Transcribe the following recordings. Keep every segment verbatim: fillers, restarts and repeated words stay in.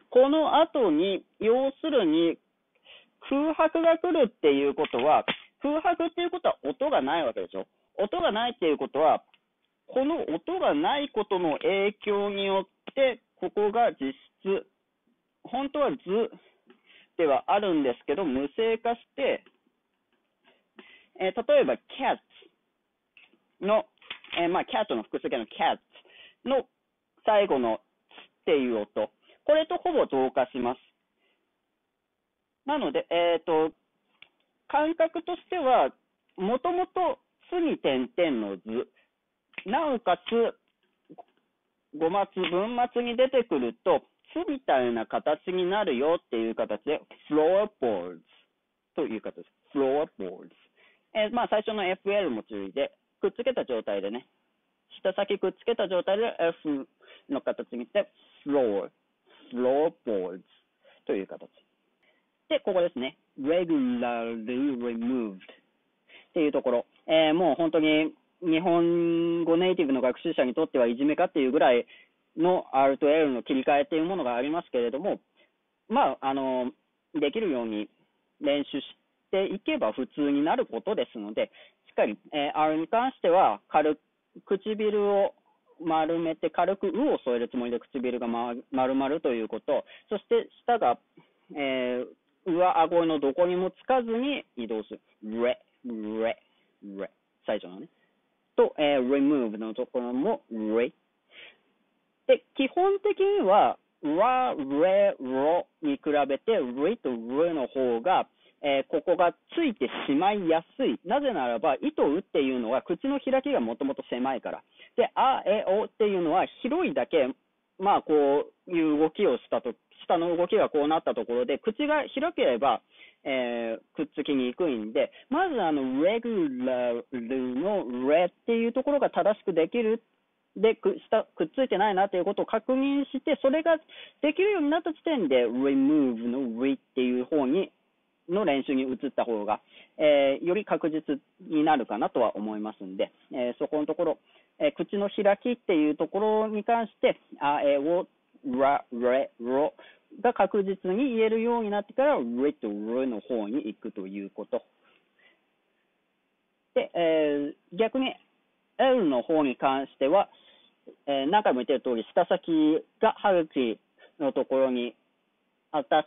この後に、要するに、空白が来るっていうことは、空白っていうことは音がないわけでしょ。音がないっていうことは、この音がないことの影響によって、ここが実質、本当は図ではあるんですけど、無声化して、えー、例えば cat の、えー、まあ cat の複数形の cat の最後のっていう音、これとほぼ同化します。なので、えっと、感覚としては、もともとつに点々の図、なおかつ語末、文末に出てくると、つみたいな形になるよっていう形で、floorboards という形です。floorboards。えー、まあ最初の エフエル も注意で、くっつけた状態でね、下先くっつけた状態で F の形にして、floor、floorboards という形。で、ここですね。regularly removed っていうところ。えー、もう本当に日本語ネイティブの学習者にとってはいじめかっていうぐらいの R と L の切り替えっていうものがありますけれども、まあ、あの、できるように練習していけば普通になることですので、しっかり、えー、R に関しては軽く唇を丸めて軽く「う」を添えるつもりで唇が、ま、丸々ということ、そして舌が、えー、上顎のどこにもつかずに移動する。レ、レ、レ。最初のね。と、えー、remove のところもレ。で、基本的には、ラ、レ、ロに比べて、レとレの方が、えー、ここがついてしまいやすい。なぜならば、糸うっていうのは口の開きがもともと狭いから。で、あ、え、おっていうのは広いだけ、まあ、こういう動きをしたと、下の動きがこうなったところで、口が開ければ、えー、くっつきにくいんで、まずあの、regular の re っていうところが正しくできる。で、く、下、くっついてないなということを確認して、それができるようになった時点で、remove の re っていう方に、の練習に移った方が、えー、より確実になるかなとは思いますんで、えー、そこのところ、えー、口の開きっていうところに関して、あ、えお、ら、れ、ろが確実に言えるようになってから、れとれの方に行くということ。で、えー、逆に L の方に関しては、えー、何回も言ってる通り、舌先が歯茎のところに当たって、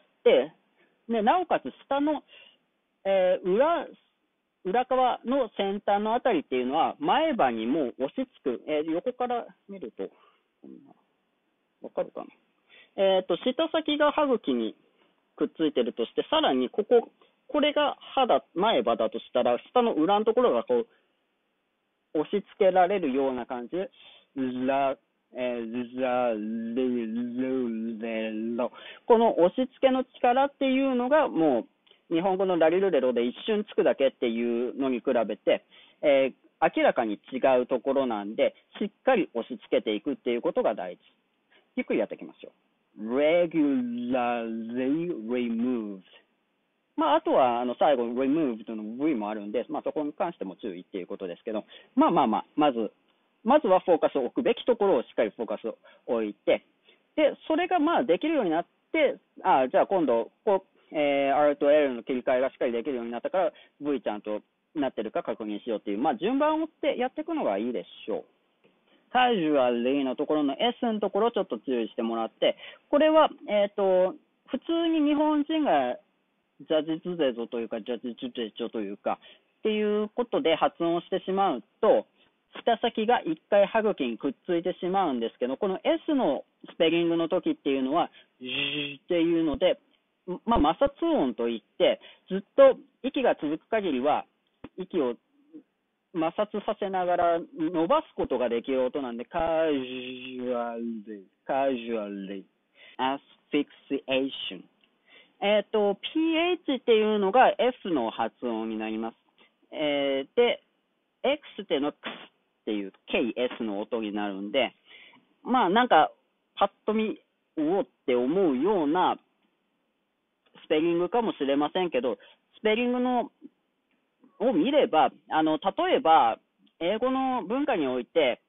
でなおかつ下の、えー、裏、裏側の先端のあたりっていうのは、前歯にも押し付く、えー、横から見ると、わかるかな。えっと、舌先が歯茎にくっついてるとして、さらにここ、これが歯だ、前歯だとしたら、下の裏のところがこう、押し付けられるような感じで、ラ、えー、ザ、レ、ル、レ、ロ。この押し付けの力っていうのが、もう、日本語のラリルレロで一瞬つくだけっていうのに比べて、えー、明らかに違うところなんで、しっかり押し付けていくっていうことが大事。ゆっくりやっていきましょう。regularly removed。まあ、あとは、あの、最後、removed の V もあるんで、まあ、そこに関しても注意っていうことですけど、まあまあまあ、まず、まずはフォーカスを置くべきところをしっかりフォーカスを置いて、で、それがまあできるようになって、あじゃあ今度、こう、えー、R と L の切り替えがしっかりできるようになったから、V ちゃんとなってるか確認しようっていう、まあ順番を追ってやっていくのがいいでしょう。カジュアルのところの S のところをちょっと注意してもらって、これは、えっと、普通に日本人がジャジズゼゾというか、ジャジジュジェチョというか、っていうことで発音してしまうと、舌先が一回歯茎にくっついてしまうんですけど、この S のスペリングの時っていうのは、ジーっていうので、まあ、摩擦音といって、ずっと息が続く限りは、息を摩擦させながら伸ばすことができる音なんで、カジュアル、カジュアル、アスフィクシエーション。えっと、ピーエイチ っていうのが F の発音になります。えー、で、X っていうのは X っていう ケーエス の音になるんで、まあなんか、パッと見、うおって思うようなスペリングかもしれませんけど、スペリングのを見れば、あの、例えば、英語の文化において、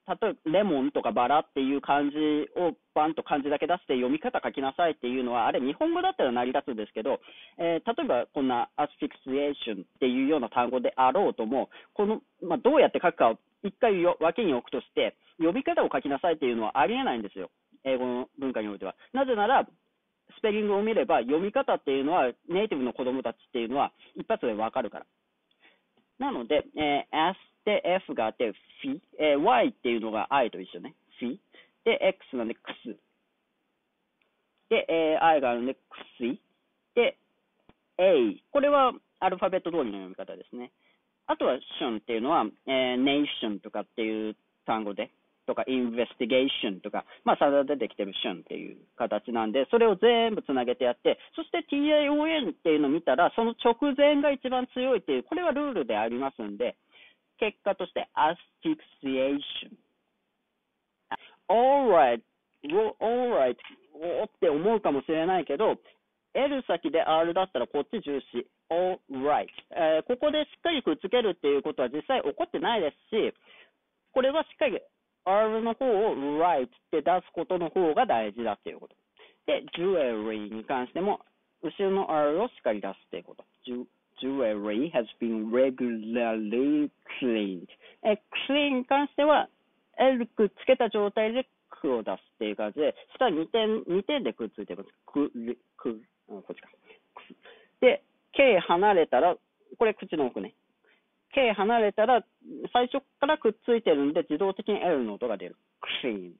例えばレモンとかバラっていう漢字をバンと漢字だけ出して読み方書きなさいっていうのは、あれ日本語だったら成り立つんですけど、えー、例えばこんなアスフィクシエーションっていうような単語であろうとも、この、まあ、どうやって書くかを一回よ脇に置くとして、読み方を書きなさいっていうのはありえないんですよ。英語の文化においては。なぜなら、スペリングを見れば読み方っていうのはネイティブの子供たちっていうのは一発でわかるから。なので、えー、S で F があって、フィ、えー、Y っていうのが I と一緒ね。フィ。で、X なんで、クス。で、えー、I があるんで、クスイ。で、A。これはアルファベット通りの読み方ですね。あとは、ションっていうのは、えー、ネーションとかっていう単語で、とか、インベスティゲーションとか、まあ、さだ出てきてるションっていう形なんで、それを全部つなげてやって、そして ティーエーオーエヌ っていうのを見たら、その直前が一番強いっていう、これはルールでありますんで、結果として、アスフィクシエーション。alright, alright って思うかもしれないけど、L 先で R だったらこっち重視。alright、えー。ここでしっかりくっつけるっていうことは実際起こってないですし、これはしっかり R の方を right って出すことの方が大事だっていうこと。で、jewelry に関しても、後ろの R をしっかり出すっていうこと。Jewelry has been regularly cleaned. え、clean に関しては、L くっつけた状態でくを出すっていう感じで、下にてん、にてんでくっついてます。く、く、こっちか。で、K 離れたら、これ口の奥ね。K 離れたら、最初からくっついてるんで、自動的に L の音が出る。cleaned。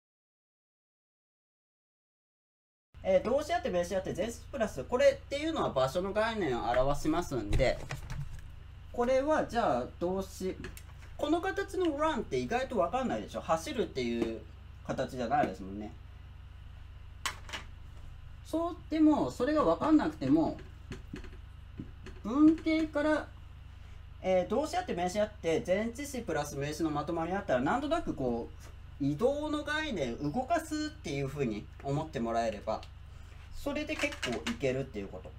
えー、動詞あって名詞あって前詞プラス、これっていうのは場所の概念を表しますんで、これはじゃあ動詞、この形の run って意外と分かんないでしょ。走るっていう形じゃないですもんね。そうでもそれが分かんなくても、文型から、えー、動詞あって名詞あって前置詞プラス名詞のまとまりあったら、なんとなくこう移動の概念、動かすっていうふうに思ってもらえれば、それで結構いけるっていうこと。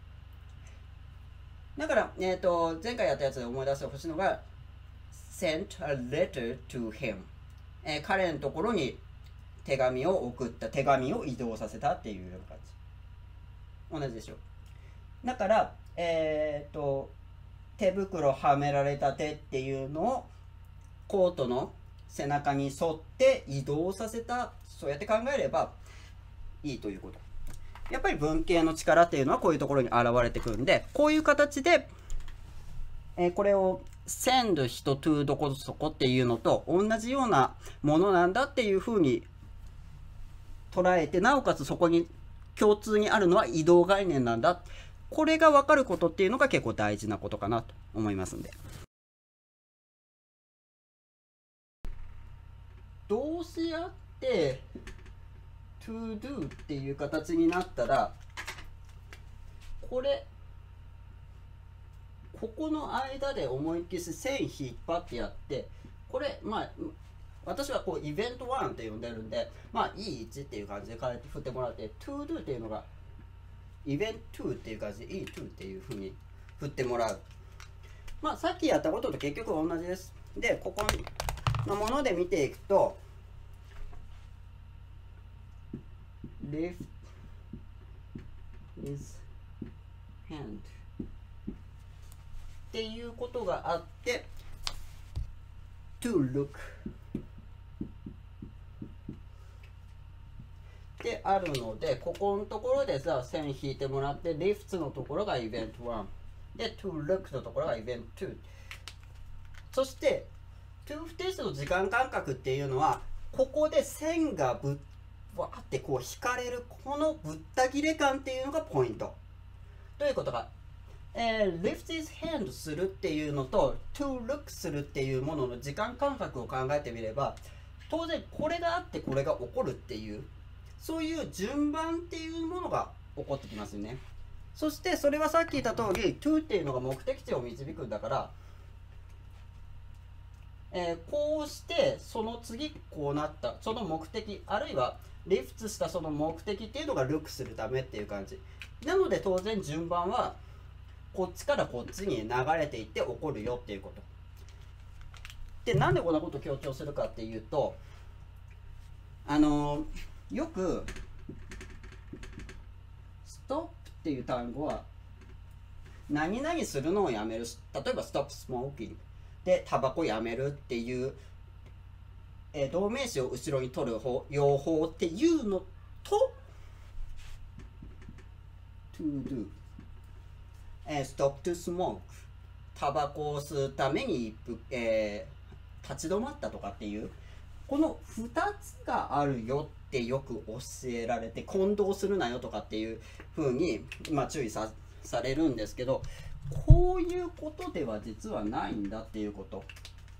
だから、えっと、前回やったやつで思い出してほしいのが、sent a letter to him。えー、彼のところに手紙を送った、手紙を移動させたっていうような感じ。同じでしょ。だから、えっと、手袋はめられた手っていうのをコートの背中に沿って移動させた、そうやって考えればいいということ。やっぱり文型の力っていうのはこういうところに現れてくるんで、こういう形で、えー、これを send 人 to どこそこっていうのと同じようなものなんだっていうふうに捉えて、なおかつそこに共通にあるのは移動概念なんだ。これが分かることっていうのが結構大事なことかなと思いますんで。動詞あって to do っていう形になったら、これここの間で思いっきり線引っ張ってやって、これまあ私はこうイベントワンって呼んでるんで、まあ イーワン っていう感じで変えて振ってもらって、to do っていうのがイベントにっていう感じで イーツー っていうふうに振ってもらう。まあさっきやったことと結局同じです。で、ここのもので見ていくと、lift his hand っていうことがあって、to look であるので、ここのところでさ、線引いてもらって、lifts のところがイベントワンで、to look のところがイベントツー。そして、to 不定詞の時間間隔っていうのは、ここで線がぶっわーってこう引かれる、このぶった切れ感っていうのがポイント。どういうことか。えー、lift his hand するっていうのと to look するっていうものの時間間隔を考えてみれば、当然これがあってこれが起こるっていう、そういう順番っていうものが起こってきますよね。そしてそれはさっき言った通り to っていうのが目的地を導くんだから、えー、こうしてその次こうなったその目的、あるいはリフトしたその目的っていうのがルックするためっていう感じなので、当然順番はこっちからこっちに流れていって起こるよっていうこと。 で、なんでこんなことを強調するかっていうと、あのよくストップっていう単語は何々するのをやめる、例えば stop smoking でタバコやめるっていう、えー、動名詞を後ろに取る方用法っていうのと to do、えー、stop to smoke タバコを吸うために、えー、立ち止まったとかっていう、このふたつがあるよってよく教えられて、混同するなよとかっていうふうに、まあ、注意さされるんですけど、こういうことでは実はないんだっていうこと。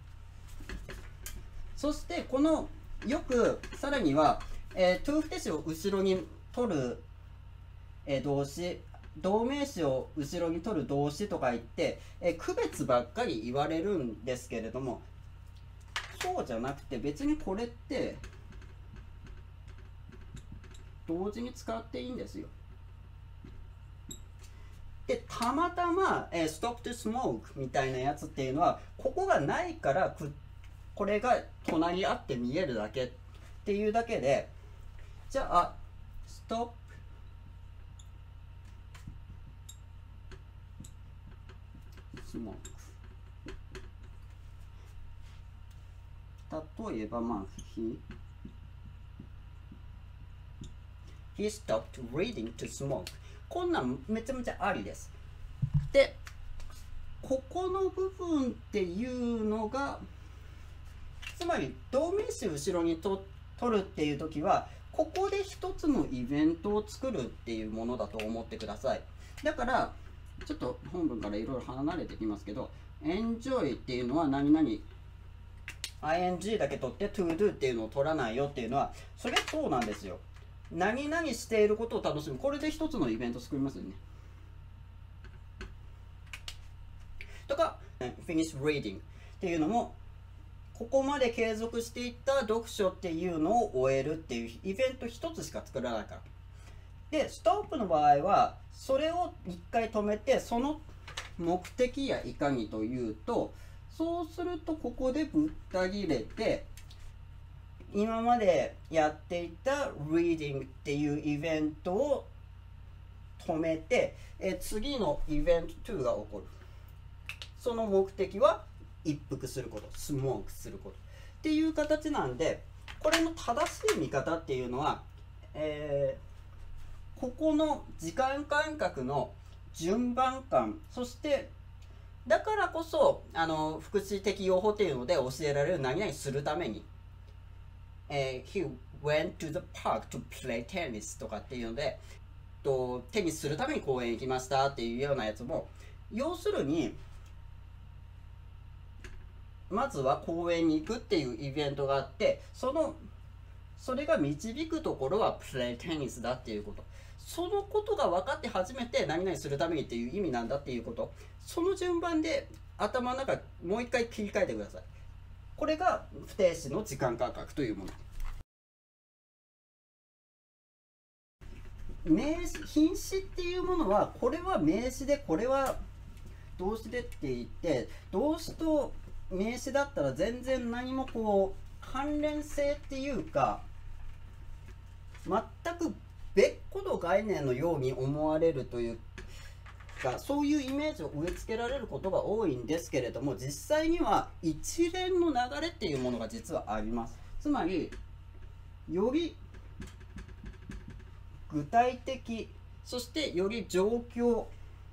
そしてこのよくさらには、えー、to 不定詞を後ろに取る、えー、動詞、動名詞を後ろに取る動詞とか言って、えー、区別ばっかり言われるんですけれども、そうじゃなくて別にこれって同時に使っていいんですよ。で、たまたま、えー、stop to smoke みたいなやつっていうのは、ここがないからくこれが隣り合って見えるだけっていうだけで、じゃあ stop smoke、 例えばまあ he he stopped reading to smoke、 こんなんめちゃめちゃありです。で、ここの部分っていうのが、つまり動名詞後ろにと取るっていう時は、ここで一つのイベントを作るっていうものだと思ってください。だからちょっと本文からいろいろ離れてきますけど、enjoy っていうのは何々 アイエヌジー だけ取って to do っていうのを取らないよっていうのは、それそうなんですよ。何々していることを楽しむ、これで一つのイベント作りますよね。とか finish reading っていうのも、ここまで継続していった読書っていうのを終えるっていうイベント一つしか作らないから。で、ストップの場合はそれを一回止めて、その目的やいかにというと、そうするとここでぶった切れて、今までやっていた reading っていうイベントを止めて、え次のイベントにが起こる。その目的は一服すること、スモークすることっていう形なんで、これの正しい見方っていうのは、えー、ここの時間間隔の順番感、そしてだからこそあの副詞適用法っていうので教えられる何々するために、えー、He went to the park to play tennis とかっていうので、とテニスするために公園行きましたっていうようなやつも、要するにまずは公園に行くっていうイベントがあって、そのそれが導くところはプレイテニスだっていうこと、そのことが分かって初めて何々するためにっていう意味なんだっていうこと、その順番で頭の中もう一回切り替えてください。これが不定詞の時間間隔というもの。名詞、品詞っていうものは、これは名詞でこれは動詞でって言って、動詞と名詞だったら全然何もこう関連性っていうか、全く別個の概念のように思われるというか、そういうイメージを植え付けられることが多いんですけれども、実際には一連の流れっていうものが実はあります。つまりより具体的、そしてより状況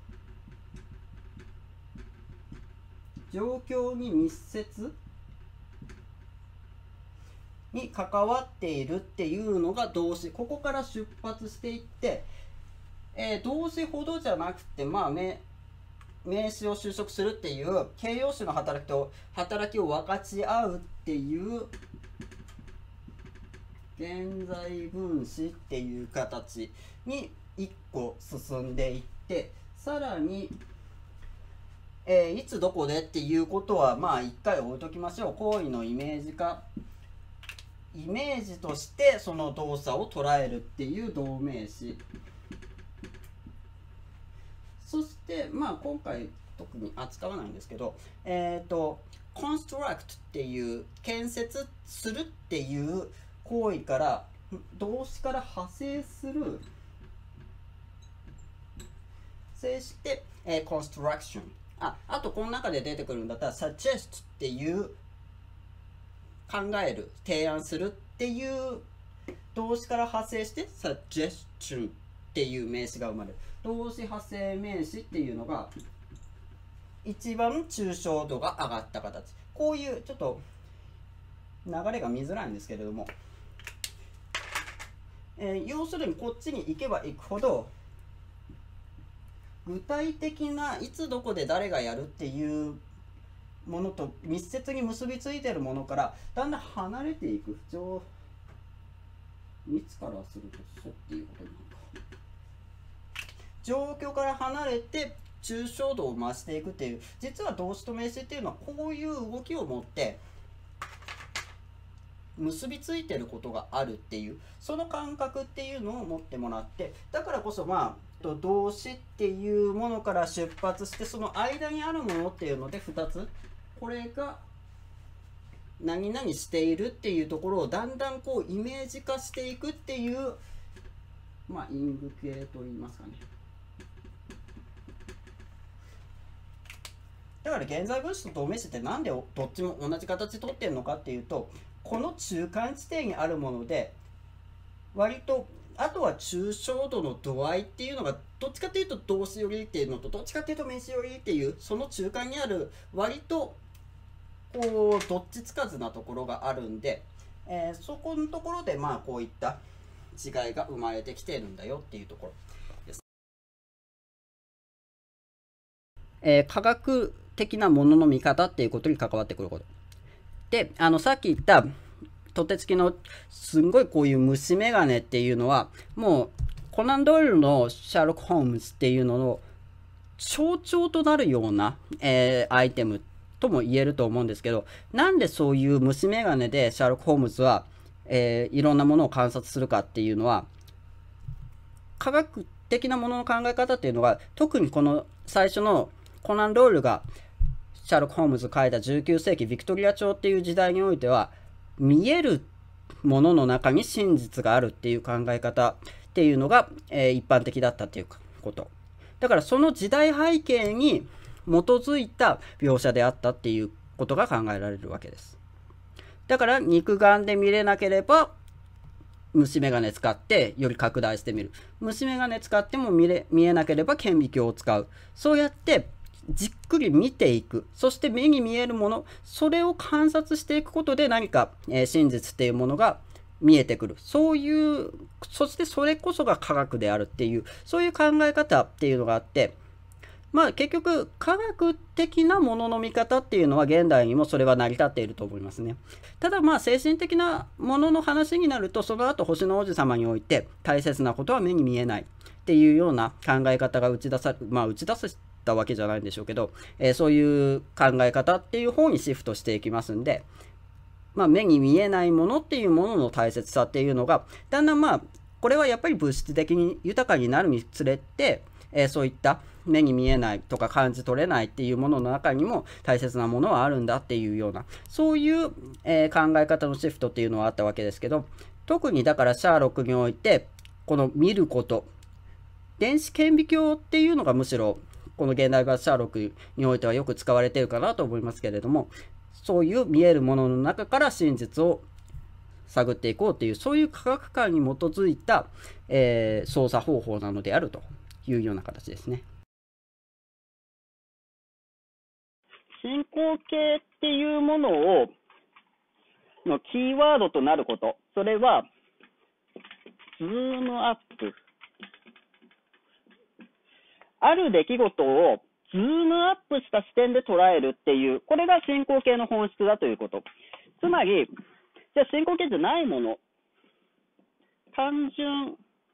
状況に密接に関わっているっていうのが動詞。ここから出発していって、えー、動詞ほどじゃなくて、まあ名、名詞を修飾するっていう形容詞の働きと働きを分かち合うっていう現在分詞っていう形にいっこ進んでいって、さらにえー、いつどこでっていうことはまあ一回置いときましょう。行為のイメージ化、イメージとしてその動作を捉えるっていう動名詞。そしてまあ今回特に扱わないんですけど、えっと construct っていう建設するっていう行為から動詞から派生する生して、えー、construction。あ、あとこの中で出てくるんだったら suggest っていう考える、提案するっていう動詞から派生して suggestion っていう名詞が生まれる。動詞派生名詞っていうのが一番抽象度が上がった形。こういうちょっと流れが見づらいんですけれども、えー、要するにこっちに行けば行くほど具体的ないつどこで誰がやるっていうものと密接に結びついているものからだんだん離れていく。上密からするとそうっていうことになるか。状況から離れて抽象度を増していくっていう、実は動詞と名詞っていうのはこういう動きを持って結びついてることがあるっていう、その感覚っていうのを持ってもらって、だからこそまあ動詞っていうものから出発してその間にあるものっていうのでふたつ、これが何々しているっていうところをだんだんこうイメージ化していくっていう、まあイング系といいますかね。だから現在分詞と動名詞ってなんでどっちも同じ形取ってるのかっていうと、この中間地点にあるもので割とあとは抽象度の度合いっていうのがどっちかっていうと動詞寄りっていうのとどっちかっていうと名詞寄りっていう、その中間にある割とこうどっちつかずなところがあるんで、えー、そこのところでまあこういった違いが生まれてきてるんだよっていうところです。えー、科学的なものの見方っていうことに関わってくることで、あのさっき言ったとてつきのすんごいこういう虫眼鏡っていうのはもうコナン・ドイルのシャーロック・ホームズっていうのの象徴となるような、えー、アイテムとも言えると思うんですけど、なんでそういう虫眼鏡でシャーロック・ホームズは、えー、いろんなものを観察するかっていうのは、科学的なものの考え方っていうのが特にこの最初のコナン・ドイルがシャーロック・ホームズ書いたじゅうきゅうせいきビクトリア朝っていう時代においては見えるものの中に真実があるっていう考え方っていうのが、えー、一般的だったっていうこと。だからその時代背景に基づいた描写であったっていうことが考えられるわけです。だから肉眼で見れなければ虫眼鏡使ってより拡大してみる。虫眼鏡使っても見れ、見えなければ顕微鏡を使う。そうやってじっくり見ていく。そして目に見えるもの、それを観察していくことで何か、えー、真実っていうものが見えてくる。そういう、そしてそれこそが科学であるっていう、そういう考え方っていうのがあって、まあ結局科学的なものの見方っていうのは現代にもそれは成り立っていると思いますね。ただまあ精神的なものの話になると、その後星の王子様において大切なことは目に見えないっていうような考え方が打ち出され、まあ打ち出したわけじゃないんでしょうけど、えー、そういう考え方っていう方にシフトしていきますんで、まあ目に見えないものっていうものの大切さっていうのがだんだんまあこれはやっぱり物質的に豊かになるにつれて、えー、そういった目に見えないとか感じ取れないっていうものの中にも大切なものはあるんだっていうような、そういう、えー、考え方のシフトっていうのはあったわけですけど、特にだからシャーロックにおいてこの見ること、電子顕微鏡っていうのがむしろこの現代版シャーロックにおいてはよく使われているかなと思いますけれども、そういう見えるものの中から真実を探っていこうという、そういう科学観に基づいた、えー、操作方法なのであるというような形ですね。 進行形っていうものをのキーワードとなること、それはズームアップ、ある出来事をズームアップした視点で捉えるっていう、これが進行形の本質だということ。つまりじゃあ進行形じゃないもの、単純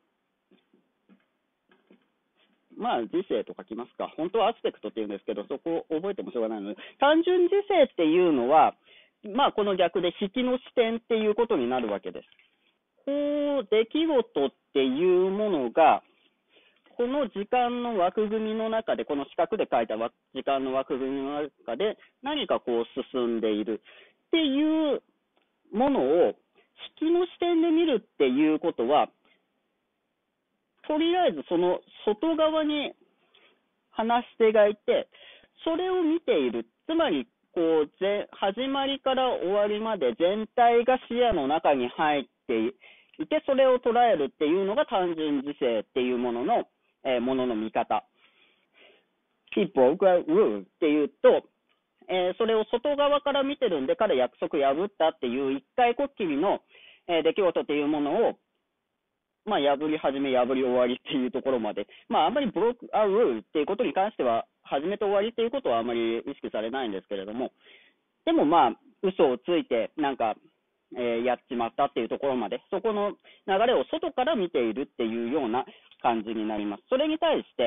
まあ時世と書きますか。本当はアスペクトって言うんですけど、そこを覚えてもしょうがないので、単純時世っていうのは、まあこの逆で引きの視点っていうことになるわけです。こう出来事っていうものがこの時間の枠組みの中で、この四角で書いたわ時間の枠組みの中で、何かこう進んでいるっていうものを、引きの視点で見るっていうことは、とりあえずその外側に話し手がいて、それを見ている。つまり、こう、ぜ始まりから終わりまで全体が視野の中に入っていて、それを捉えるっていうのが単純時世っていうものの、えー、ものの見方。He broke a rule っていうと、えー、それを外側から見てるんで、彼約束破ったっていう一回こっきりの、えー、出来事っていうものを、まあ、破り始め、破り終わりっていうところまで、まあ、あんまり broke a rule っていうことに関しては、始めと終わりっていうことはあまり意識されないんですけれども、でもまあ、嘘をついて、なんか、えー、やっちまったっていうところまで、そこの流れを外から見ているっていうような感じになります。それに対して、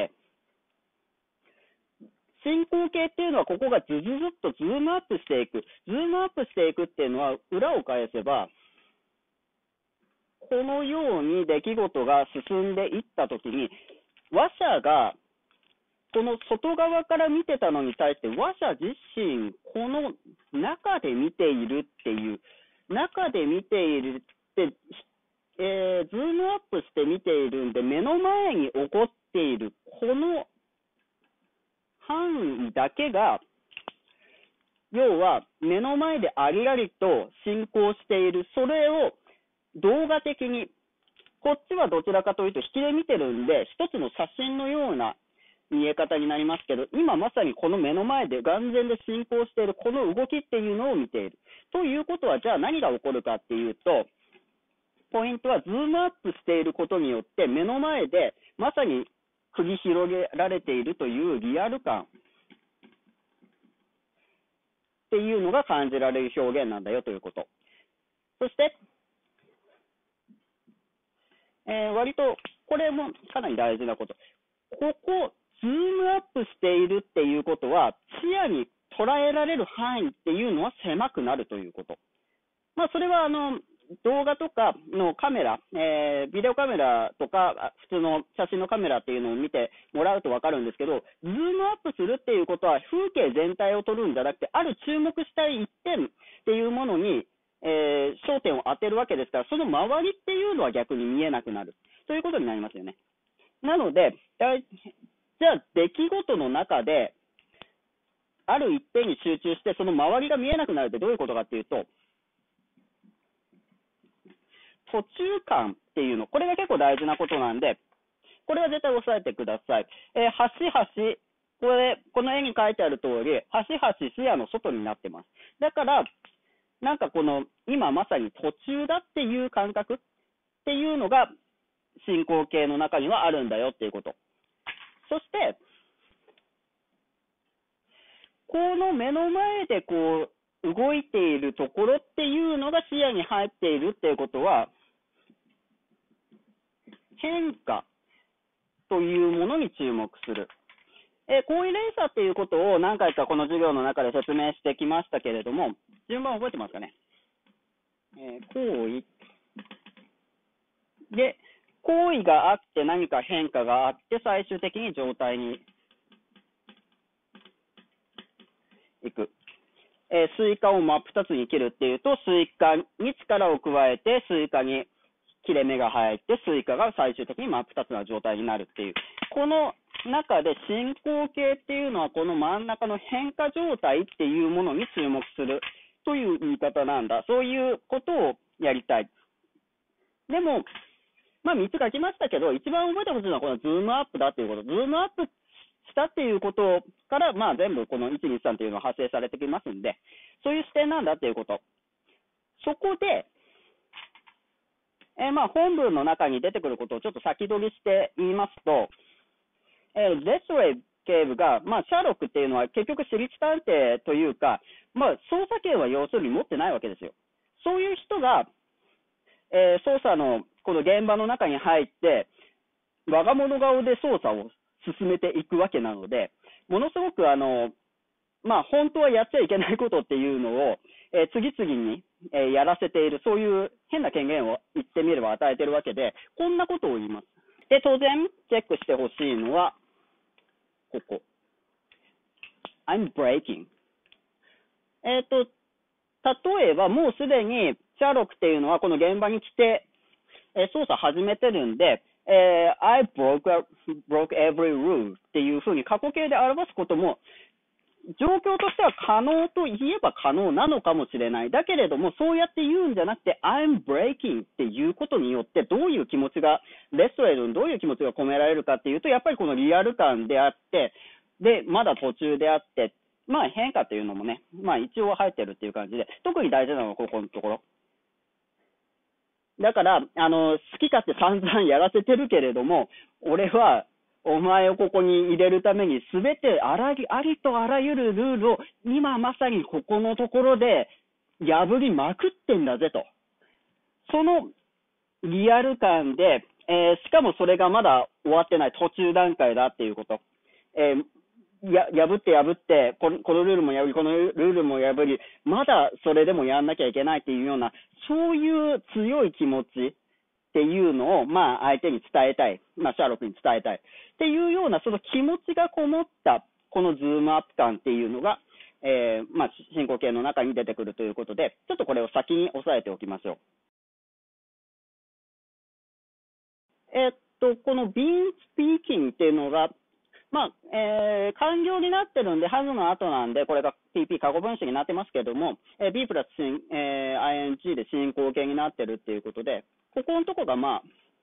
進行形っていうのは、ここがズズズッとズームアップしていく。ズームアップしていくっていうのは、裏を返せば、このように出来事が進んでいったときに、話者が、この外側から見てたのに対して、話者自身、この中で見ているっていう、中で見ているって、えー、ズームアップして見ているんで、目の前に起こっている、この範囲だけが、要は目の前でありありと進行している、それを動画的に、こっちはどちらかというと引きで見てるんで、一つの写真のような見え方になりますけど、今まさにこの目の前で眼前で進行しているこの動きっていうのを見ている。ということは、じゃあ何が起こるかっていうと、ポイントはズームアップしていることによって目の前でまさに繰り広げられているというリアル感っていうのが感じられる表現なんだよということ。そして、えー、割とこれもかなり大事なこと。ここ、ズームアップしているっていうことは、視野に捉えられる範囲っていうのは狭くなるということ。まあ、それはあの動画とかのカメラ、えー、ビデオカメラとか、普通の写真のカメラっていうのを見てもらうと分かるんですけど、ズームアップするっていうことは、風景全体を撮るんじゃなくて、ある注目したい一点っていうものに、えー、焦点を当てるわけですから、その周りっていうのは逆に見えなくなるということになりますよね。なので、じゃあ、出来事の中で、ある一点に集中して、その周りが見えなくなるってどういうことかっていうと、途中間っていうの、これが結構大事なことなんで、これは絶対押さえてください。えー、端々、これ、この絵に書いてある通り、端々視野の外になってます。だから、なんかこの、今まさに途中だっていう感覚っていうのが、進行形の中にはあるんだよっていうこと。そして、この目の前でこう、動いているところっていうのが視野に入っているっていうことは、変化というものに注目する。えー、行為連鎖っていうことを何回かこの授業の中で説明してきましたけれども、順番覚えてますかね。えー、行為で、行為があって何か変化があって最終的に状態に行く。えー、スイカを真っ二つに切るっていうと、スイカに力を加えてスイカに切れ目が入って、スイカが最終的に真っ二つな状態になるっていう。この中で進行形っていうのは、この真ん中の変化状態っていうものに注目するという言い方なんだ。そういうことをやりたい。でも、まあみっつ書きましたけど、一番覚えてほしいのはこのズームアップだっていうこと。ズームアップしたっていうことから、まあ全部このいち、に、さんっていうのは派生されてきますんで、そういう視点なんだっていうこと。そこで、えー、まあ本文の中に出てくることをちょっと先取りして言いますと、えー、レストレイ警部が、まあ、シャーロックっていうのは結局私立探偵というか、まあ、捜査権は要するに持ってないわけですよ。そういう人が、えー、捜査のこの現場の中に入って、我が物顔で捜査を進めていくわけなので、ものすごくあの、まあ、本当はやっちゃいけないことっていうのを、えー、次々に、えー、やらせている、そういう変な権限を言ってみれば与えているわけで、こんなことを言います。 で、当然、チェックしてほしいのは、ここ。I'm breaking。えっと、例えば、もうすでに、シャーロックっていうのは、この現場に来て、えー、捜査始めてるんで、えー、I broke, broke every rule っていうふうに過去形で表すことも、状況としては可能と言えば可能なのかもしれない。だけれども、そうやって言うんじゃなくて、I'm breaking っていうことによって、どういう気持ちが、レストレートにどういう気持ちが込められるかっていうと、やっぱりこのリアル感であって、で、まだ途中であって、まあ変化っていうのもね、まあ一応入ってるっていう感じで、特に大事なのはここのところ。だから、あの、好き勝手散々やらせてるけれども、俺は、お前をここに入れるために、すべてあらり、ありとあらゆるルールを、今まさにここのところで、破りまくってんだぜと。その、リアル感で、えー、しかもそれがまだ終わってない途中段階だっていうこと。えーや破って破ってこの、このルールも破り、このルールも破り、まだそれでもやんなきゃいけないっていうような、そういう強い気持ちっていうのを、まあ、相手に伝えたい、まあ、シャーロックに伝えたいっていうような、その気持ちがこもった、このズームアップ感っていうのが、えー、まあ、進行形の中に出てくるということで、ちょっとこれを先に押さえておきましょう。えー、っと、この been speaking っていうのが、まあ、えー、完了になってるんで、はずの後なんで、これが ピーピー 過去分詞になってますけども、えー、be プラス、えー、アイエヌジー で進行形になってるっていうことで、ここのとこがまあ、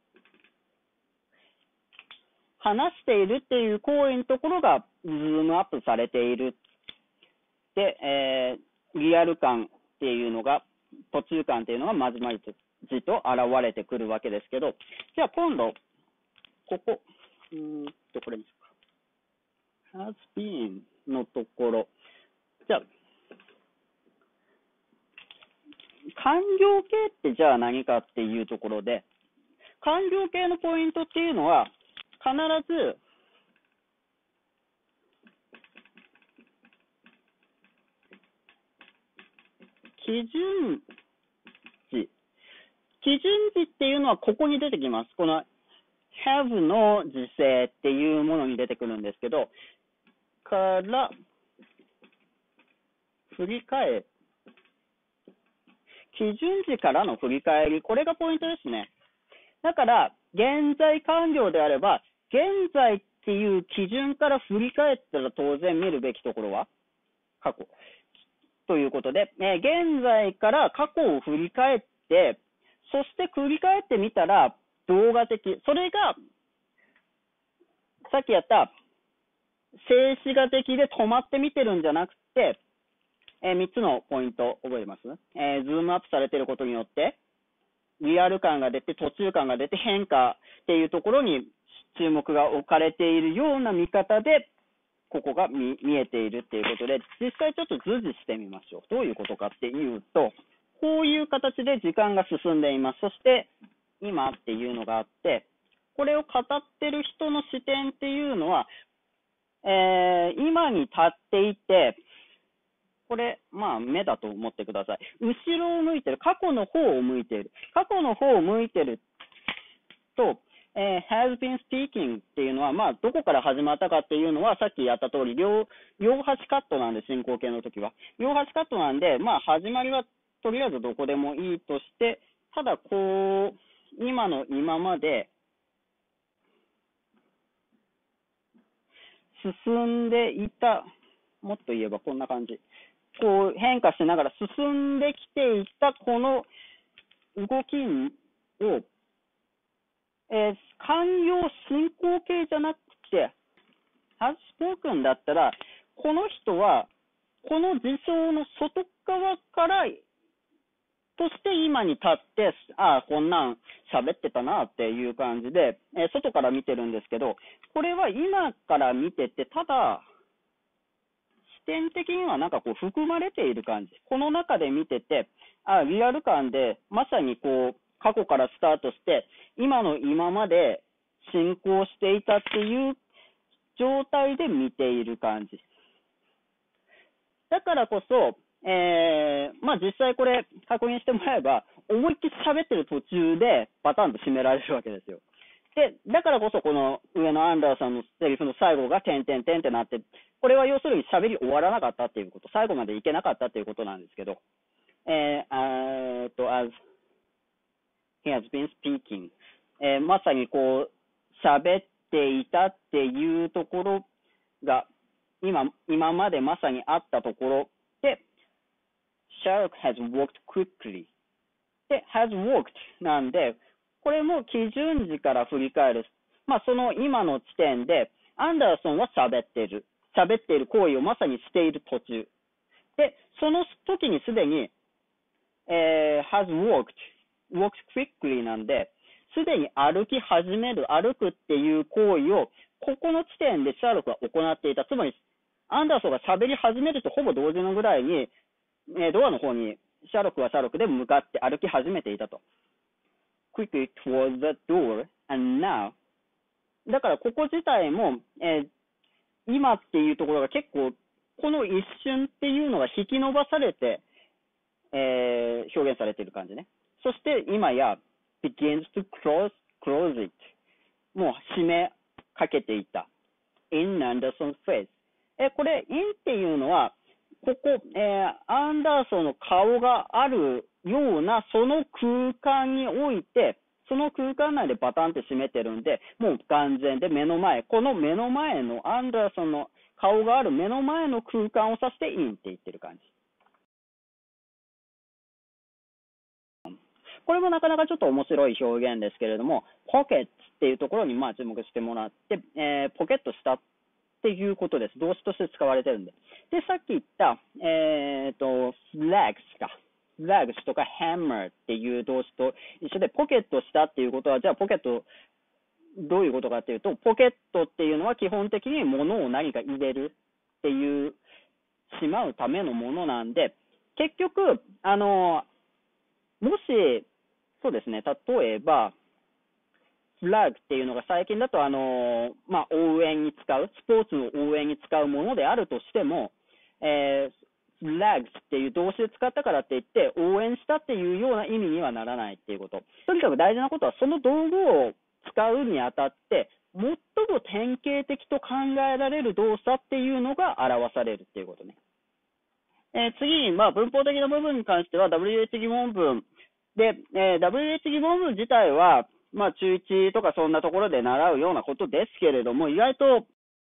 話しているっていう行為のところがズームアップされている。で、えー、リアル感っていうのが、途中感っていうのがまずまずと現れてくるわけですけど、じゃあ今度、ここ、うーんと、これにhas been のところ。じゃあ、完了形ってじゃあ何かっていうところで、完了形のポイントっていうのは、必ず、基準値。基準値っていうのはここに出てきます。この have の時制っていうものに出てくるんですけど、から、振り返る。基準値からの振り返り、これがポイントですね。だから、現在完了であれば、現在っていう基準から振り返ったら当然見るべきところは過去。ということで、えー、現在から過去を振り返って、そして振り返ってみたら動画的。それが、さっきやった静止画的で止まって見てるんじゃなくて、えー、みっつのポイント覚えてます？えー、ズームアップされていることによって、リアル感が出て、途中感が出て、変化っていうところに注目が置かれているような見方で、ここが 見, 見えているっていうことで、実際ちょっと図示してみましょう。どういうことかっていうと、こういう形で時間が進んでいます。そして、今っていうのがあって、これを語ってる人の視点っていうのは、えー、今に立っていて、これ、まあ、目だと思ってください。後ろを向いてる。過去の方を向いている。過去の方を向いてると、えー、has been speaking っていうのは、まあ、どこから始まったかっていうのは、さっきやった通り、両、両端カットなんで、進行形の時は。両端カットなんで、まあ、始まりはとりあえずどこでもいいとして、ただ、こう、今の今まで、進んでいた、もっと言えばこんな感じ。こう変化しながら進んできていたこの動きを、えー、完了進行形じゃなくて、has spoken だったら、この人は、この事象の外側からとして今に立って、ああ、こんなん喋ってたなっていう感じで、えー、外から見てるんですけど、これは今から見てて、ただ、視点的にはなんかこう含まれている感じ。この中で見てて、あリアル感で、まさにこう、過去からスタートして、今の今まで進行していたっていう状態で見ている感じ。だからこそ、えー、まあ実際これ確認してもらえば、思いっきり喋ってる途中でパターンと締められるわけですよ。 で、だからこそこの上のアンダーソンのセリフの最後が点点点ってなって、これは要するに喋り終わらなかったっていうこと、最後までいけなかったっていうことなんですけど、えー、あーっと、as he has been speaking、えー、まさにこう、喋っていたっていうところが、今、今までまさにあったところで、Sherlock has walked quickly で、has walked なんで、これも基準時から振り返る。まあ、その今の地点で、アンダーソンは喋っている。喋っている行為をまさにしている途中。で、その時にすでに、えー、has walked, walked quickly なんで、すでに歩き始める、歩くっていう行為を、ここの地点でシャーロックは行っていた。つまり、アンダーソンが喋り始めるとほぼ同時のぐらいに、えー、ドアの方にシャーロックはシャーロックで向かって歩き始めていたと。quickly towards the door, and now だからここ自体も、えー、今っていうところが結構この一瞬っていうのが引き伸ばされて、えー、表現されている感じね。そして今や begins to close, close it もう締めかけていた in Anderson's face、えー、これ in っていうのはここ、えー、アンダーソンの顔があるようなその空間において、その空間内でバタンって閉めてるんで、もう完全で目の前、この目の前のアンダーソンの顔がある目の前の空間を指してインって言ってる感じ。これもなかなかちょっと面白い表現ですけれども、ポケットっていうところにまあ注目してもらって、えー、ポケットしたっていうことです。動詞として使われてるんで。で、さっき言った、えっと、flags か。flags とか hammer っていう動詞と一緒で、ポケットしたっていうことは、じゃあポケット、どういうことかっていうと、ポケットっていうのは基本的に物を何か入れるっていう、しまうためのものなんで、結局、あの、もし、そうですね、例えば、フラッグっていうのが最近だと、あのまあ、応援に使う、スポーツの応援に使うものであるとしても、えー、フラッグっていう動詞で使ったからって言って、応援したっていうような意味にはならないっていうこと。とにかく大事なことは、その道具を使うにあたって、最も典型的と考えられる動作っていうのが表されるっていうことね。えー、次に、まあ、文法的な部分に関しては、ダブリューエイチ 疑問文。で、えー、ダブリューエイチ 疑問文自体は、まあ、中いちとかそんなところで習うようなことですけれども、意外と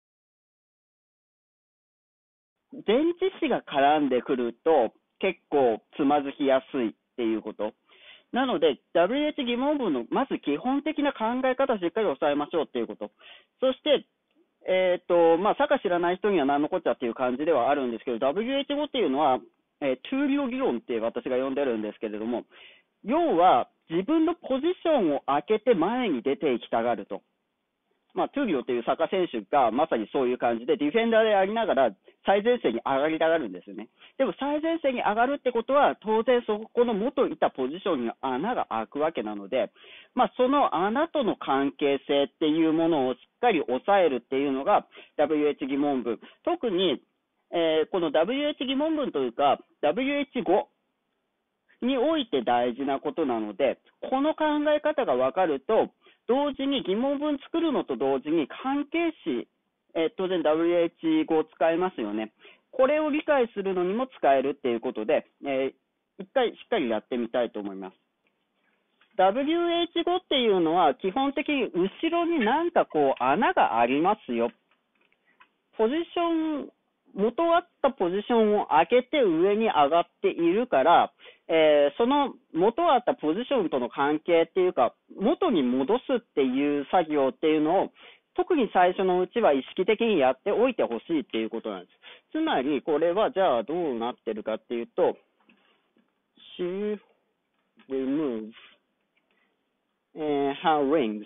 前置詞が絡んでくると結構つまずきやすいっていうこと。なので、ダブリューエイチ 疑問文のまず基本的な考え方をしっかり押さえましょうっていうこと。そして、えっと、まあ、さか知らない人には何のこっちゃっていう感じではあるんですけど、ダブリューエイチ 語っていうのは、えー、トゥーリオ理論って私が呼んでるんですけれども、要は自分のポジションを開けて前に出ていきたがると。まあ、トゥーリオというサッカー選手がまさにそういう感じで、ディフェンダーでありながら最前線に上がりたがるんですよね。でも最前線に上がるってことは、当然そこの元いたポジションに穴が開くわけなので、まあ、その穴との関係性っていうものをしっかり抑えるっていうのが ダブリューエイチ 疑問文。特に、えー、この ダブリューエイチ 疑問文というか、ダブリューエイチ 語において大事なことなので、この考え方が分かると、同時に疑問文作るのと同時に関係詞、えー、当然 ダブリューエイチ 語を使いますよね。これを理解するのにも使えるっていうことで、えー、一回しっかりやってみたいと思います。ダブリューエイチ 語っていうのは基本的に後ろになんかこう穴がありますよ。ポジション、元あったポジションを開けて上に上がっているから、えー、その元あったポジションとの関係っていうか、元に戻すっていう作業っていうのを、特に最初のうちは意識的にやっておいてほしいっていうことなんです。つまり、これはじゃあどうなってるかっていうと、she removes、えー、her rings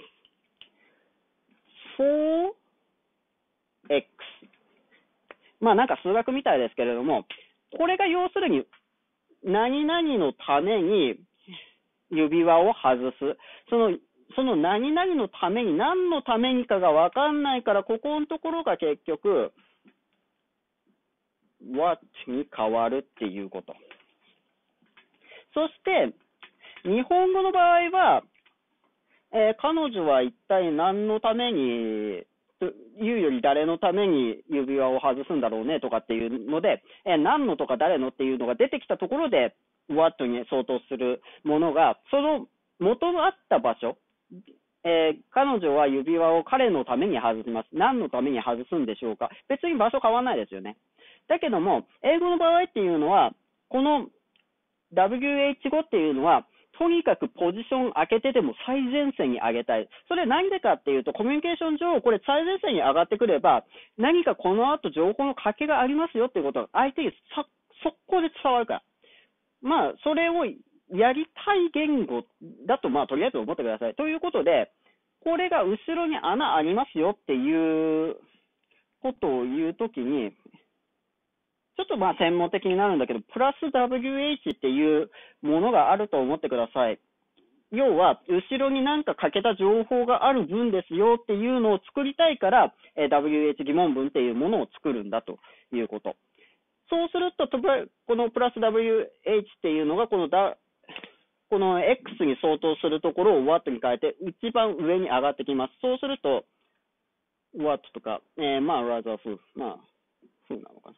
for X。まあなんか数学みたいですけれども、これが要するに何々のために指輪を外す。その、その何々のために、何のためにかが分かんないから、ここのところが結局、what に変わるっていうこと。そして、日本語の場合は、 えー彼女は一体何のために、というより誰のために指輪を外すんだろうねとかっていうので、えー何のとか誰のっていうのが出てきたところで、what に相当するものが、その元のあった場所、えー彼女は指輪を彼のために外します。何のために外すんでしょうか。別に場所変わらないですよね。だけども、英語の場合っていうのは、この ダブリューエイチ 語っていうのは、とにかくポジション開けてでも最前線に上げたい。それ何でかっていうと、コミュニケーション上、これ最前線に上がってくれば、何かこの後情報の賭けがありますよっていうことが相手にさ速攻で伝わるから。まあ、それをやりたい言語だと、まあ、とりあえず思ってください。ということで、これが後ろに穴ありますよっていうことを言うときに、ちょっとまあ専門的になるんだけど、プラス ダブリューエイチ っていうものがあると思ってください。要は、後ろになんか欠けた情報がある文ですよっていうのを作りたいから、えー ダブリューエイチ 疑問文っていうものを作るんだということ。そうすると、とこのプラス ダブリューエイチ っていうのがこのだ、この X に相当するところを What に変えて一番上に上がってきます。そうすると、What とか、えー、まあ、rather who、まあ、who なのかな。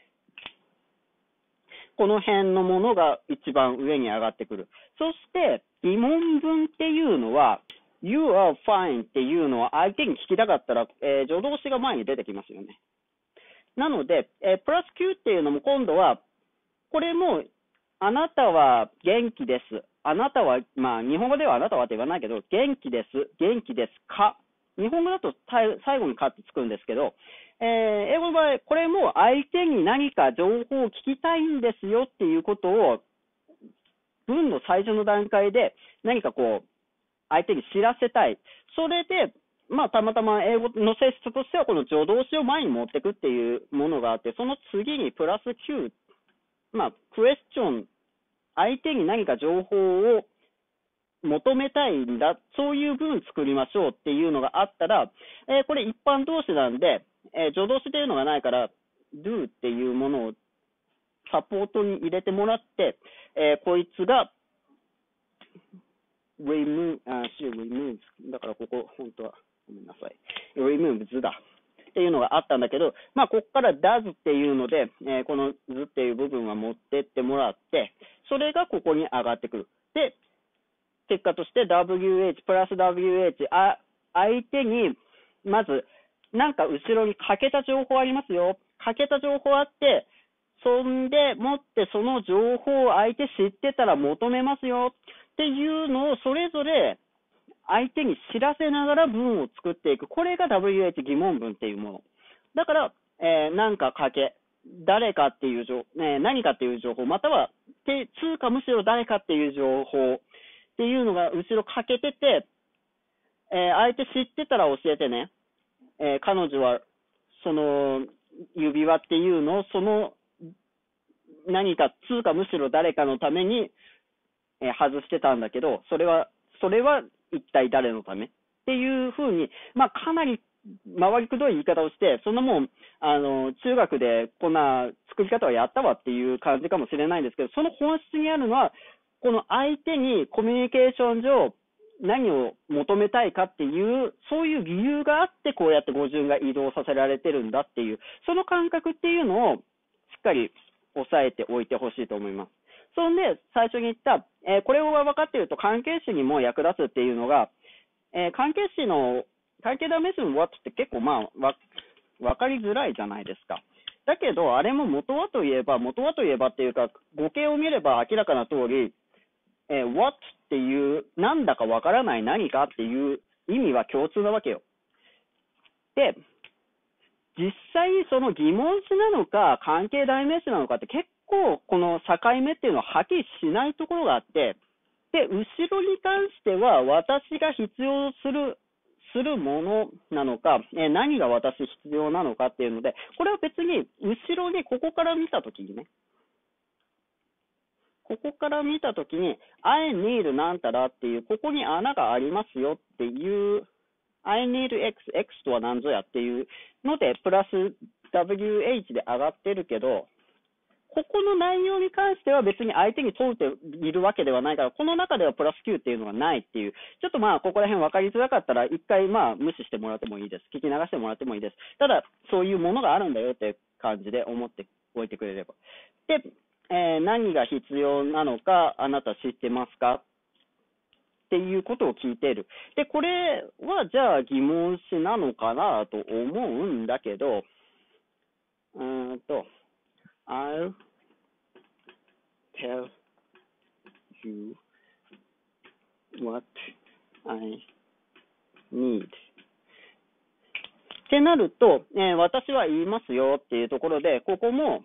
この辺のものが一番上に上がってくる。そして、疑問文っていうのは、You are fine っていうのは相手に聞きたかったら、えー、助動詞が前に出てきますよね。なので、えー、プラス Q っていうのも今度は、これも、あなたは元気です。あなたは、まあ、日本語ではあなたはって言わないけど、元気です。元気ですか。日本語だと最後にかってつくんですけど、えー、英語の場合、これも相手に何か情報を聞きたいんですよっていうことを、文の最初の段階で何かこう、相手に知らせたい。それで、まあ、たまたま英語の性質としては、この助動詞を前に持っていくっていうものがあって、その次にプラス Q、まあ、クエスチョン、相手に何か情報を求めたいんだ、そういう文作りましょうっていうのがあったら、えーこれ一般動詞なんで、えー助動詞っていうのがないから、do っていうものをサポートに入れてもらって、えーこいつが remove、あ、remove、だからここ、本当は、ごめんなさい。remove 図だ。っていうのがあったんだけど、まあ、ここから does っていうので、えーこの図っていう部分は持ってってもらって、それがここに上がってくる。で、結果として ダブリューエイチ プラス ダブリューエイチ、あ、相手に、まず、なんか後ろに欠けた情報ありますよ。欠けた情報あって、そんでもってその情報を相手知ってたら求めますよっていうのをそれぞれ相手に知らせながら文を作っていく。これが ダブリューエイチ 疑問文っていうもの。だから、えー、なんかかけ、誰かっていう情報、えー、何かっていう情報、または、つかむしろ誰かっていう情報っていうのが後ろかけてて、えー、相手知ってたら教えてね。えー、彼女は、その、指輪っていうのを、その、何か、つかむしろ誰かのために、えー、外してたんだけど、それは、それは一体誰のためっていうふうに、まあ、かなり回りくどい言い方をして、そんなもん、あの、中学でこんな作り方はやったわっていう感じかもしれないんですけど、その本質にあるのは、この相手にコミュニケーション上、何を求めたいかっていう、そういう理由があって、こうやって語順が移動させられてるんだっていう、その感覚っていうのをしっかり押さえておいてほしいと思います。そんで、最初に言った、えー、これが分かっていると関係詞にも役立つっていうのが、えー、関係詞の、関係代名詞の what って結構まあ、わ、分かりづらいじゃないですか。だけど、あれも元はといえば、元はといえばっていうか、語形を見れば明らかな通り、えー、what っていう、なんだかわからない何かっていう意味は共通なわけよ。で、実際その疑問詞なのか関係代名詞なのかって結構この境目っていうのははっきりしないところがあって、で、後ろに関しては私が必要する、するものなのか、えー、何が私必要なのかっていうので、これは別に後ろにここから見たときにね、ここから見たときに、I need なんたらっていう、ここに穴がありますよっていう、I need X、X とは何ぞやっていうので、プラス ダブリューエイチ で上がってるけど、 ここの内容に関しては別に相手に問うているわけではないから、この中ではプラスきゅうっていうのがないっていう、ちょっとまあ、ここら辺分かりづらかったら、一回まあ、無視してもらってもいいです。聞き流してもらってもいいです。ただ、そういうものがあるんだよっていう感じで思っておいてくれれば。で、えー、何が必要なのか、あなた知ってますかっていうことを聞いている。で、これはじゃあ疑問詞なのかなと思うんだけど、うーんと、I'll tell you what I need. ってなると、えー、私は言いますよっていうところで、ここも、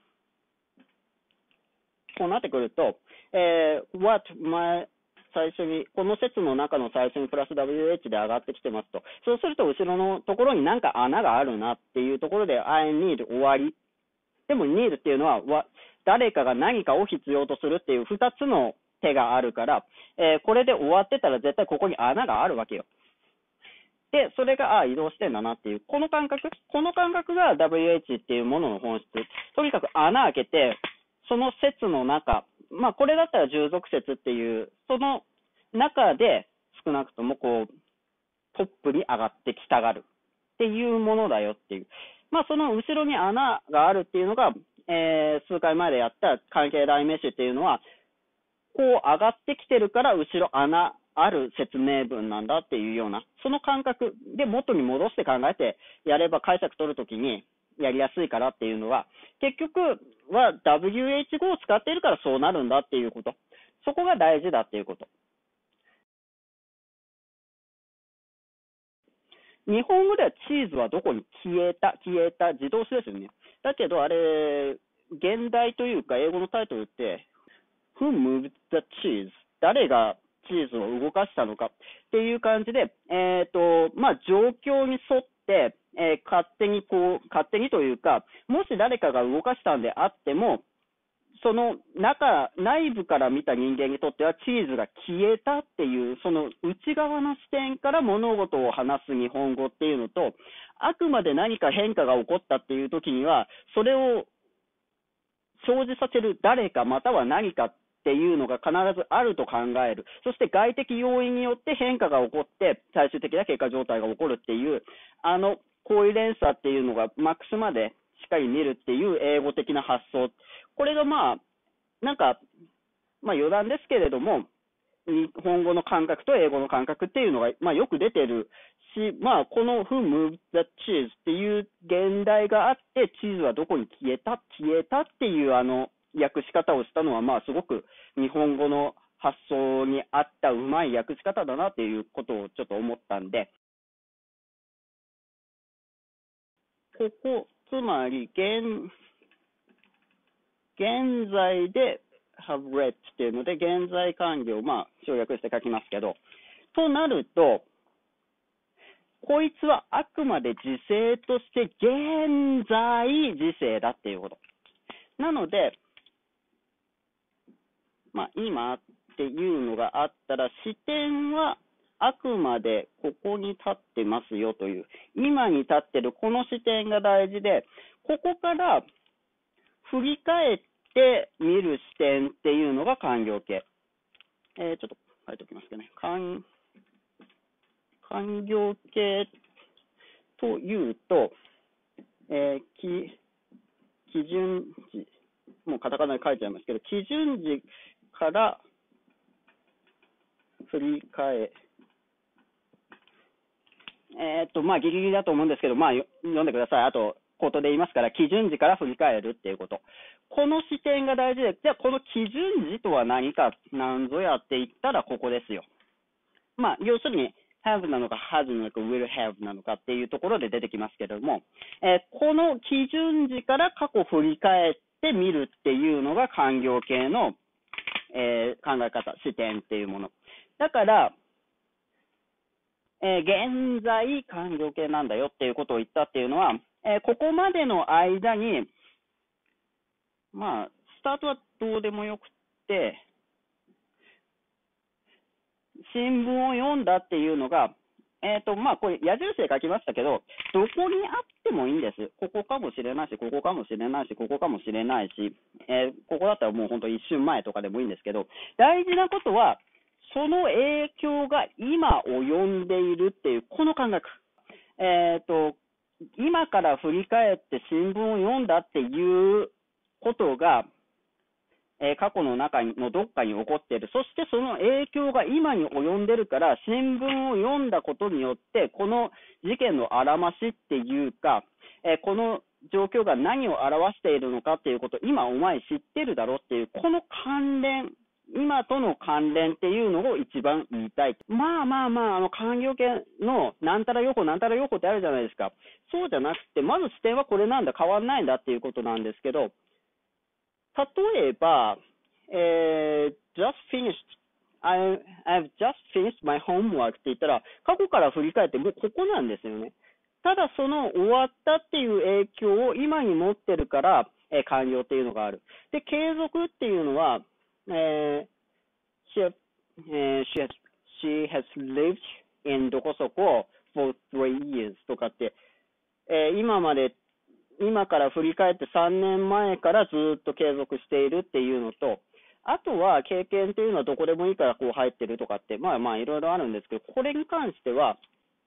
こうなってくると、えー、what my 最初に、この説の中の最初にプラス ダブリューエイチ で上がってきてますと。そうすると、後ろのところになんか穴があるなっていうところで、I need 終わり。でも need っていうのは、誰かが何かを必要とするっていうふたつの手があるから、えー、これで終わってたら絶対ここに穴があるわけよ。で、それが、ああ、移動してんだなっていう、この感覚、この感覚が ダブリューエイチ っていうものの本質。とにかく穴開けて、その説の中、まあ、これだったら従属説っていう、その中で少なくともこう、トップに上がってきたがるっていうものだよっていう。まあ、その後ろに穴があるっていうのが、えー、数回前でやった関係代名詞っていうのは、こう上がってきてるから後ろ穴ある説明文なんだっていうような、その感覚で元に戻して考えてやれば解釈取るときにやりやすいからっていうのは、結局は ダブリューエイチ 語を使っているからそうなるんだっていうこと。そこが大事だっていうこと。日本語ではチーズはどこに消えた、消えた、自動詞ですよね。だけどあれ、現代というか英語のタイトルって、Who moved the cheese? 誰がチーズを動かしたのかっていう感じで、えっと、まあ、状況に沿って、えー、勝手にこう、勝手にというか、もし誰かが動かしたんであっても、その中、内部から見た人間にとってはチーズが消えたっていう、その内側の視点から物事を話す日本語っていうのと、あくまで何か変化が起こったっていう時には、それを生じさせる誰かまたは何かっていうのが必ずあると考える。そして外的要因によって変化が起こって最終的な結果状態が起こるっていう、あの行為連鎖っていうのがマックスまでしっかり見るっていう英語的な発想。これがまあ、なんか、まあ余談ですけれども、日本語の感覚と英語の感覚っていうのが、まあ、よく出てるし、まあ、この Who moved the cheese っていう現代があって、チーズはどこに消えた消えたっていうあの訳し方をしたのは、まあ、すごく日本語の発想に合ったうまい訳し方だなっていうことをちょっと思ったんで、ここ、つまり現、現在でhave read っていうので、現在完了、まあ、省略して書きますけど、となると、こいつはあくまで時制として現在時制だっていうこと。なので、まあ、今っていうのがあったら、視点はあくまでここに立ってますよという、今に立ってるこの視点が大事で、ここから振り返って見る視点っていうのが完了形。えー、ちょっと書いておきますけどね。完完了形というと、えー、き基準時、もうカタカナで書いちゃいますけど、基準時から振り返、えー、っと、まあ、ギリギリだと思うんですけど、まあ、読んでください。あと、口頭で言いますから、基準時から振り返るっていうこと。この視点が大事で、じゃあ、この基準時とは何か、なんぞやって言ったらここですよ。まあ、要するに、have なのか has なのか will have なのかっていうところで出てきますけれども、えー、この基準時から過去振り返ってみるっていうのが完了形の、えー、考え方、視点っていうもの。だから、えー、現在完了形なんだよっていうことを言ったっていうのは、えー、ここまでの間に、まあ、スタートはどうでもよくて、新聞を読んだっていうのが、 えっ、と、まあ、これ矢印で書きましたけど、どこにあってもいいんです。ここかもしれないし、ここかもしれないし、ここかもしれないし、えーここだったらもう本当一瞬前とかでもいいんですけど、大事なことは、その影響が今及んでいるっていう、この感覚。えっ、と、今から振り返って新聞を読んだっていうことが、えー過去の中のどっかに起こっている。そしてその影響が今に及んでるから、新聞を読んだことによって、この事件のあらましっていうか、えーこの状況が何を表しているのかっていうこと、今お前知ってるだろっていう、この関連、今との関連っていうのを一番言いたい。まあまあまあ、あの、環境系のなんたら予報、なんたら予報ってあるじゃないですか。そうじゃなくて、まず視点はこれなんだ、変わんないんだっていうことなんですけど、例えば、えー just finished, I, I've just finished my homework って言ったら、過去から振り返ってもうここなんですよね。ただその終わったっていう影響を今に持ってるから、えー完了っていうのがある。で、継続っていうのは、えー she, has, えー she, has, she has lived in どこそこ for three years とかって、えー今まで今から振り返ってさんねんまえからずっと継続しているっていうのと、あとは経験っていうのはどこでもいいからこう入ってるとかって、まあまあいろいろあるんですけど、これに関しては、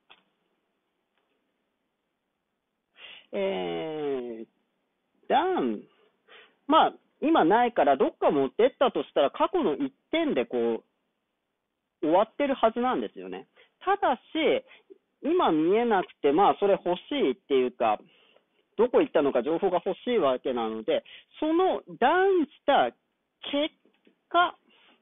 えー、ダン、まあ今ないからどっか持ってったとしたら過去のいってんでこう終わってるはずなんですよね。ただし、今見えなくて、まあそれ欲しいっていうか、どこ行ったのか情報が欲しいわけなので、そのダウンした結果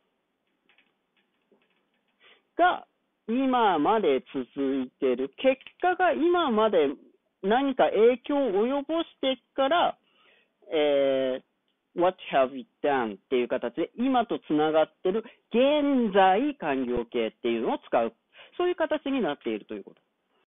が今まで続いている。結果が今まで何か影響を及ぼしてから、えー、what have you done っていう形で今とつながっている現在完了形っていうのを使う。そういう形になっているということ。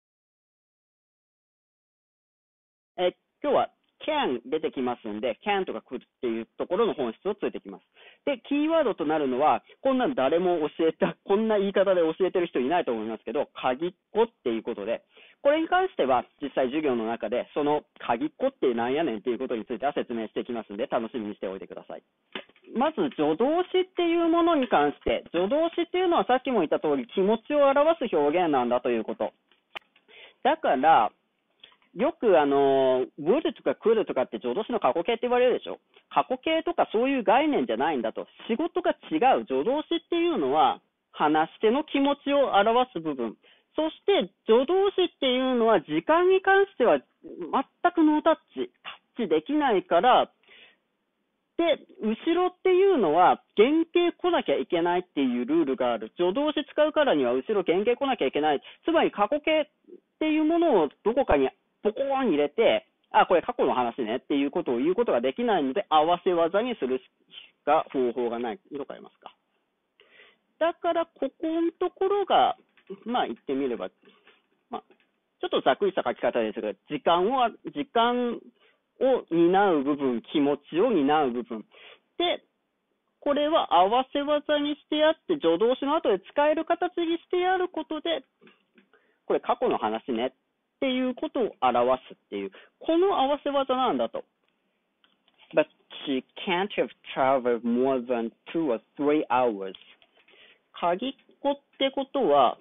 えー今日は can 出てきますんで、can とか could っていうところの本質をついてきます。で、キーワードとなるのは、こんなの誰も教えた、こんな言い方で教えてる人いないと思いますけど、鍵っ子っていうことで、これに関しては実際授業の中で、その鍵っ子ってなんやねんっていうことについては説明していきますんで、楽しみにしておいてください。まず、助動詞っていうものに関して、助動詞っていうのはさっきも言った通り、気持ちを表す表現なんだということ。だから、よくあの、would とか could とかって助動詞の過去形って言われるでしょ。過去形とかそういう概念じゃないんだと。仕事が違う。助動詞っていうのは、話し手の気持ちを表す部分。そして、助動詞っていうのは、時間に関しては全くノータッチ、タッチできないから、で、後ろっていうのは、原型来なきゃいけないっていうルールがある。助動詞使うからには、後ろ原型来なきゃいけない。つまり、過去形っていうものをどこかにポコーン入れて、あ、これ過去の話ねっていうことを言うことができないので、合わせ技にするしか方法がない。色変えますか。だから、ここのところが、まあ言ってみれば、まあ、ちょっとざっくりした書き方ですが、時間を、時間を担う部分、気持ちを担う部分。で、これは合わせ技にしてあって、助動詞の後で使える形にしてあることで、これ過去の話ねっていうことを表すっていう、この合わせ技なんだと。But she can't have traveled more than two or three hours. 鍵っ子ってことは、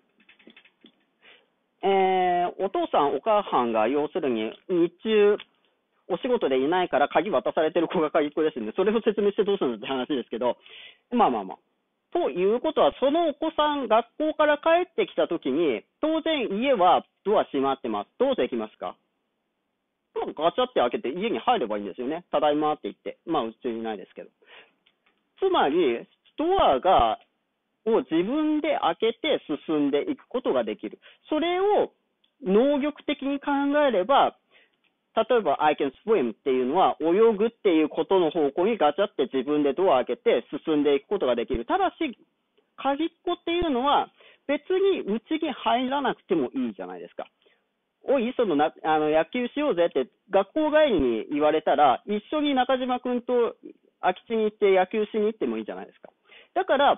えー、お父さんお母さんが要するに日中お仕事でいないから鍵渡されてる子が鍵っ子ですんで、それを説明してどうするんだって話ですけど、まあまあまあ。ということは、そのお子さん、学校から帰ってきたときに、当然家はドア閉まってます。どうできますか？ガチャって開けて家に入ればいいんですよね。ただいまって言って。まあ、うちにないですけど。つまり、ドアが、を自分で開けて進んでいくことができる。それを能力的に考えれば、例えば I can swim っていうのは泳ぐっていうことの方向にガチャって自分でドア開けて進んでいくことができる。ただし、鍵っ子っていうのは別にうちに入らなくてもいいじゃないですか。おい、そのなあの野球しようぜって学校帰りに言われたら、一緒に中島君と空き地に行って野球しに行ってもいいじゃないですか。だから、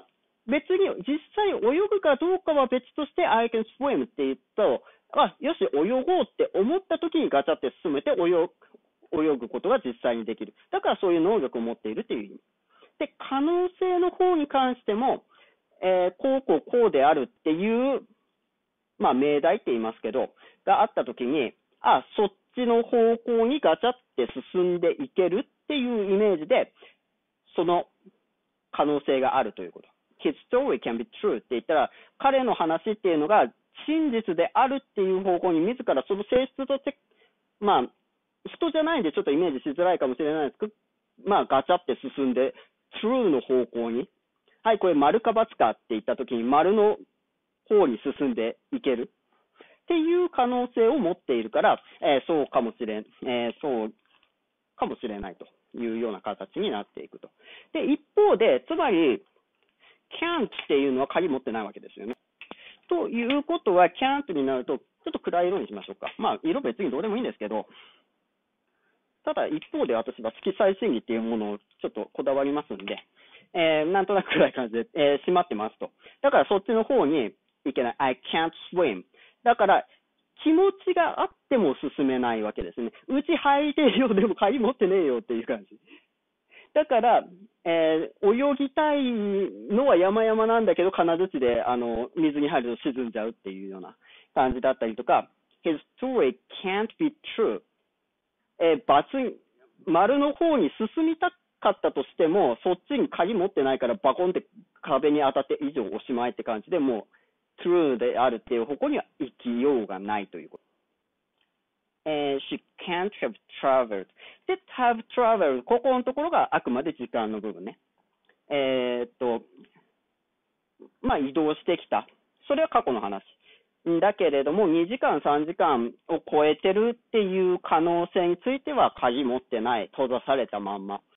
別に実際泳ぐかどうかは別として I can swim って言うと、あ、よし、泳ごうって思った時にガチャって進めて泳ぐ、泳ぐことが実際にできる。だからそういう能力を持っているっていう意味。で、可能性の方に関しても、えー、こうこうこうであるっていう、まあ命題って言いますけど、があった時に、あ、そっちの方向にガチャって進んでいけるっていうイメージで、その可能性があるということ。His story can be true って言ったら、彼の話っていうのが真実であるっていう方向に自らその性質として、まあ、人じゃないんでちょっとイメージしづらいかもしれないですけど、まあ、ガチャって進んで、true の方向に、はい、これ丸か×かって言ったときに丸の方に進んでいけるっていう可能性を持っているから、えー、そうかもしれん、えー、そうかもしれないというような形になっていくと。で、一方で、つまり、can't っていうのは鍵持ってないわけですよね。ということは、can't になると、ちょっと暗い色にしましょうか。まあ、色別にどうでもいいんですけど、ただ一方で私は色彩心理っていうものをちょっとこだわりますんで、えー、なんとなく暗い感じで、えー、閉まってますと。だからそっちの方にいけない。I can't swim。だから、気持ちがあっても進めないわけですね。うち履いてるよ、でも鍵持ってねえよっていう感じ。だから、えー、泳ぎたいのは山々なんだけど、金槌であの水に入ると沈んじゃうっていうような感じだったりとか、His story can't be true。えー、バツに、丸の方に進みたかったとしても、そっちに鍵持ってないからバコンって壁に当たって以上おしまいって感じで、もう true であるっていう方向には行きようがないということ。えー、she can't have traveled。で、have traveled。ここのところがあくまで時間の部分ね。えー、っと、まあ移動してきた。それは過去の話。だけれども、にじかん、さんじかんを超えてるっていう可能性については鍵持ってない。閉ざされたまんま。